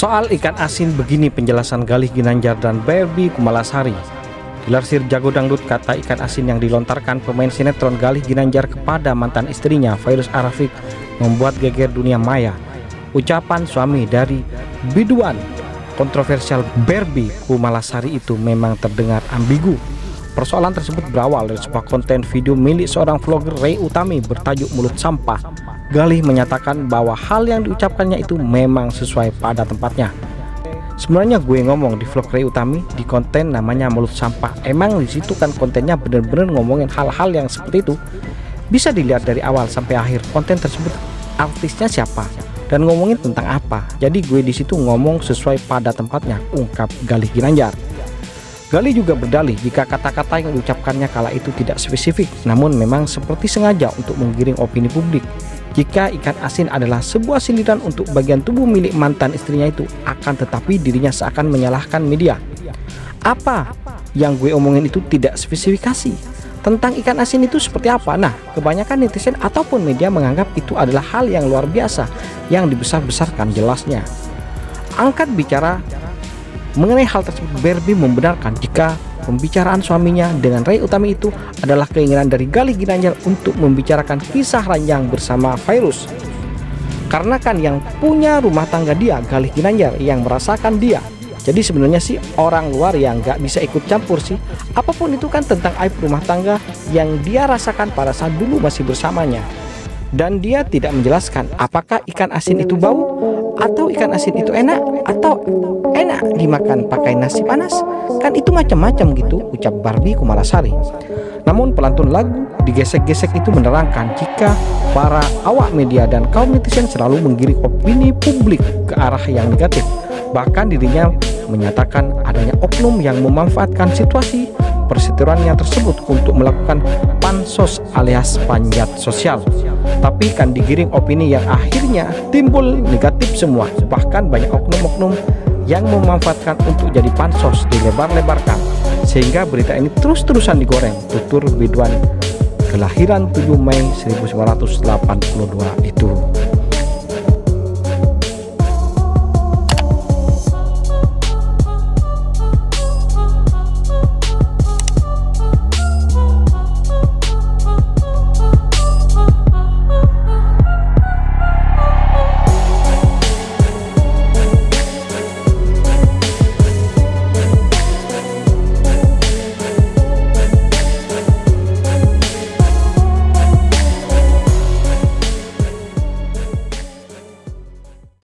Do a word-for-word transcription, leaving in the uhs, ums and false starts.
Soal ikan asin begini penjelasan Galih Ginanjar dan Barbie Kumalasari. Dilansir Jago Dangdut, kata ikan asin yang dilontarkan pemain sinetron Galih Ginanjar kepada mantan istrinya Fairuz Arafik membuat geger dunia maya. Ucapan suami dari biduan kontroversial Barbie Kumalasari itu memang terdengar ambigu. Persoalan tersebut berawal dari sebuah konten video milik seorang vlogger Ray Utami bertajuk Mulut Sampah. Galih menyatakan bahwa hal yang diucapkannya itu memang sesuai pada tempatnya. Sebenarnya gue ngomong di vlog Ray Utami di konten namanya Mulut Sampah. Emang di situ kan kontennya bener-bener ngomongin hal-hal yang seperti itu. Bisa dilihat dari awal sampai akhir konten tersebut artisnya siapa dan ngomongin tentang apa. Jadi gue di situ ngomong sesuai pada tempatnya, ungkap Galih Ginanjar. Galih juga berdalih jika kata-kata yang diucapkannya kala itu tidak spesifik, namun memang seperti sengaja untuk menggiring opini publik. Jika ikan asin adalah sebuah sindiran untuk bagian tubuh milik mantan istrinya itu, akan tetapi dirinya seakan menyalahkan media. Apa yang gue omongin itu tidak spesifikasi. Tentang ikan asin itu seperti apa? Nah, kebanyakan netizen ataupun media menganggap itu adalah hal yang luar biasa, yang dibesar-besarkan jelasnya. Angkat bicara mengenai hal tersebut, Barbie membenarkan jika pembicaraan suaminya dengan Ray Utami itu adalah keinginan dari Galih Ginanjar untuk membicarakan kisah ranjang bersama Fairuz. Karena kan yang punya rumah tangga dia, Galih Ginanjar, yang merasakan dia. Jadi sebenarnya sih orang luar yang nggak bisa ikut campur sih. Apapun itu kan tentang aib rumah tangga yang dia rasakan pada saat dulu masih bersamanya. Dan dia tidak menjelaskan apakah ikan asin itu bau, atau ikan asin itu enak, atau enak dimakan pakai nasi panas. Kan itu macam-macam gitu, ucap Barbie Kumalasari. Namun pelantun lagu digesek-gesek itu menerangkan jika para awak media dan kaum netizen selalu menggiring opini publik ke arah yang negatif. Bahkan dirinya menyatakan adanya oknum yang memanfaatkan situasi perseteruannya tersebut untuk melakukan pansos alias panjat sosial. Tapi kan digiring opini yang akhirnya timbul negatif semua. Bahkan banyak oknum-oknum yang memanfaatkan untuk jadi pansos dilebar-lebarkan, sehingga berita ini terus-terusan digoreng, tutur biduan kelahiran tujuh Mei seribu sembilan ratus delapan puluh dua itu.